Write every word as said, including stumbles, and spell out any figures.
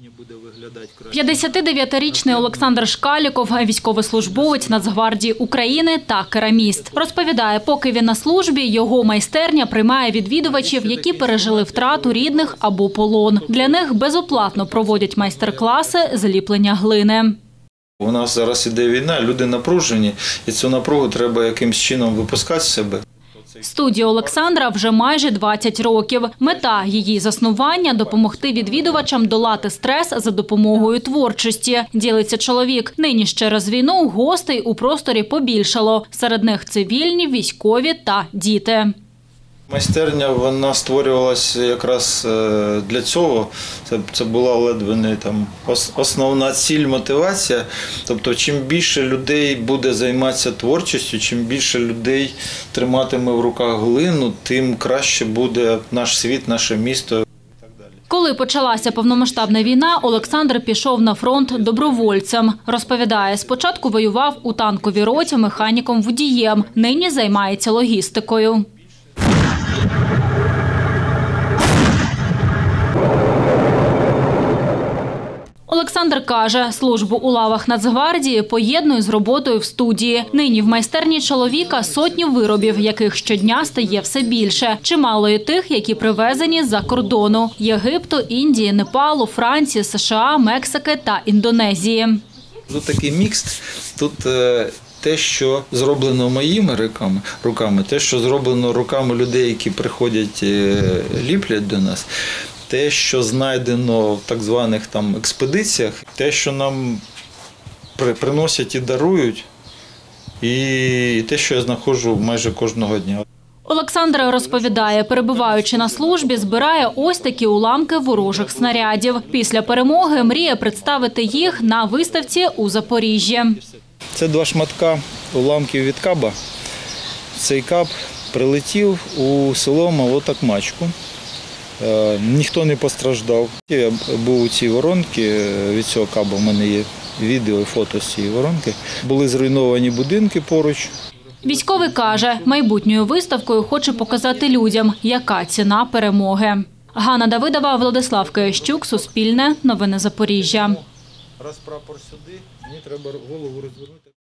п'ятдесятидев'ятирічний Олександр Шкаліков – військовослужбовець Нацгвардії України та кераміст. Розповідає, поки він на службі, його майстерня приймає відвідувачів, які пережили втрату рідних або полон. Для них безоплатно проводять майстер-класи з ліплення глини. У нас зараз іде війна, люди напружені, і цю напругу треба якимось чином випускати з себе. Студія Олександра вже майже двадцять років. Мета її заснування – допомогти відвідувачам долати стрес за допомогою творчості. Ділиться чоловік. Нині ж через війну гостей у просторі побільшало. Серед них цивільні, військові та діти. Майстерня, вона створювалася якраз для цього. Це, це була ледве не там основна ціль, мотивація. Тобто, чим більше людей буде займатися творчістю, чим більше людей триматиме в руках глину, тим краще буде наш світ, наше місто. Коли почалася повномасштабна війна, Олександр пішов на фронт добровольцем. Розповідає, спочатку воював у танковій роті механіком-водієм, нині займається логістикою. Олександр каже, службу у лавах Нацгвардії поєднує з роботою в студії. Нині в майстерні чоловіка сотні виробів, яких щодня стає все більше. Чимало і тих, які привезені з-за кордону – Єгипту, Індії, Непалу, Франції, США, Мексики та Індонезії. Тут такий мікс, тут те, що зроблено моїми руками, руками, те, що зроблено руками людей, які приходять, ліплять до нас, те, що знайдено в так званих там експедиціях, те, що нам приносять і дарують, і те, що я знаходжу майже кожного дня. Олександр розповідає, перебуваючи на службі, збирає ось такі уламки ворожих снарядів. Після перемоги мріє представити їх на виставці у Запоріжжі. Це два шматка уламків від каба. Цей каб прилетів у село Малотакмачку. Ніхто не постраждав. Я був у цій воронці, від цього каба в мене є відео і фото з цієї воронки. Були зруйновані будинки поруч. Військовий каже, майбутньою виставкою хоче показати людям, яка ціна перемоги. Ганна Давидова, Владислав Киящук, Суспільне, Новини Запоріжжя. Раз прапор сюди, мені треба голову розвернути.